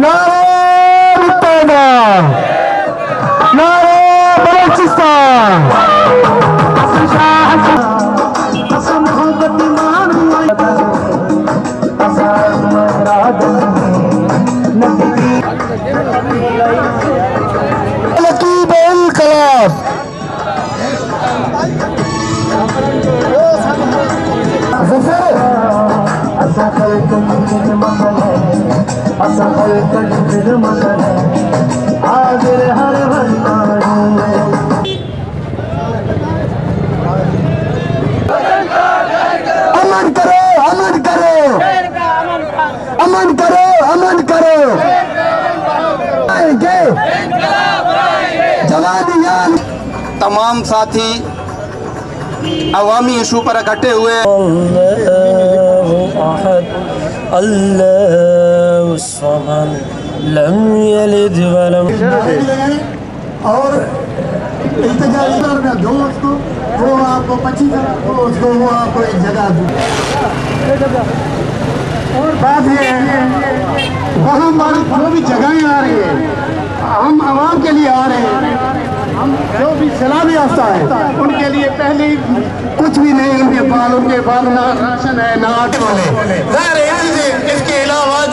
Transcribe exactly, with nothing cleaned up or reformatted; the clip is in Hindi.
नारे मुक्ताना, नारे बलोचिस्तान। नकीब इनकलाब असफल तुम मसले असफल तुम मसले हाजिर हर अमन करो अमन करो अमन करो अमन करो जवान तमाम साथी अवामी इशू पर इकट्ठे हुए। अल्लाहु समद लम यलिद वलम। और दोस्त वो आपको पच्चीस उसको वो आपको एक जगह दो। और बात है वहाँ हमारी जो भी जगहें आ रही है हम आवाम के लिए आ रहे हैं। हम जो भी सैलानी आता है उनके लिए पहले कुछ भी नहीं, उनके पाल उनके पाल ना राशन है ना आटे वाले। इसके अलावा